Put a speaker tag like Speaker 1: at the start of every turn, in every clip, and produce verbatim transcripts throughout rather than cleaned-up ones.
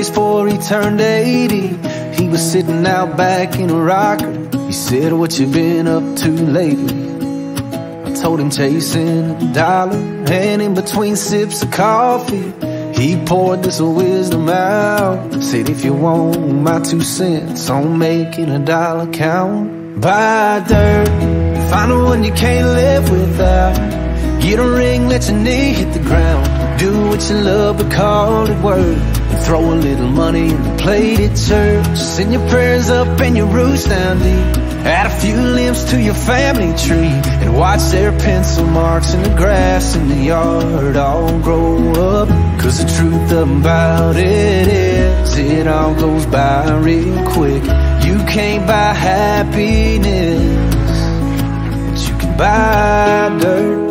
Speaker 1: before he turned eighty. He was sitting out back in a rocker. He said, what you been up to lately? I told him chasing a dollar, and in between sips of coffee he poured this wisdom out. Said, if you want my two cents on making a dollar count, buy dirt, find the one you can't live without. Get a ring, let your knee hit the ground. Do what you love but call it work, and throw a little money in the plate at church. Send your prayers up and your roots down deep. Add a few limbs to your family tree, and watch their pencil marks in the grass in the yard all grow up. Cause the truth about it is, it all goes by real quick. You can't buy happiness, but you can buy dirt.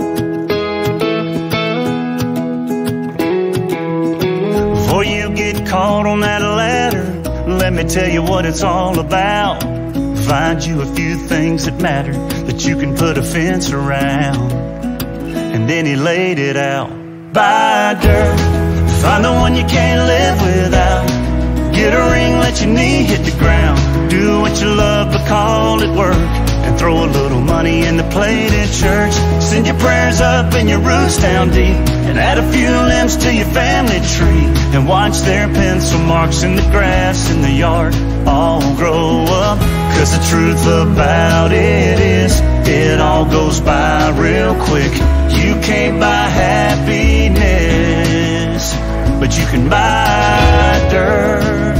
Speaker 2: Before you get caught on that ladder, let me tell you what it's all about. Find you a few things that matter, that you can put a fence around. And then he laid it out. Buy dirt, find the one you can't live without. Get a ring, let your knee hit the ground. Do what you love but call it work, and throw a little money in the plate at church. Send your prayers up and your roots down deep, and add a few limbs to your family tree, and watch their pencil marks in the grass in the yard all grow up. Cause the truth about it is, it all goes by real quick. You can't buy happiness, but you can buy dirt.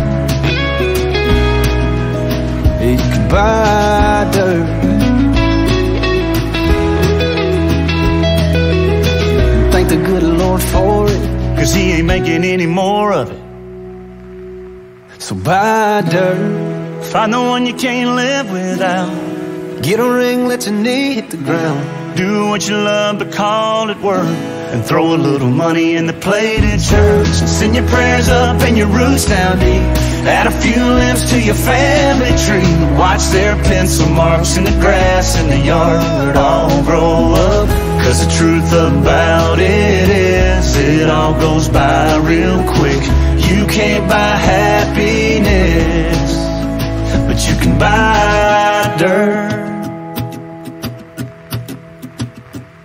Speaker 1: You can buy dirt. Thank the good Lord for it,
Speaker 2: cause he ain't making any more of it.
Speaker 1: So buy dirt,
Speaker 2: find the one you can't live without.
Speaker 1: get a ring, let your knee hit the ground.
Speaker 2: Do what you love but call it work, and throw a little money in the plate at church. Send your prayers up and your roots down deep. Add a few limbs to your family tree. Watch their pencil marks in the grass in the yard all grow up. Cause the truth about it is, it all goes by real quick. You can't buy happiness, but you can buy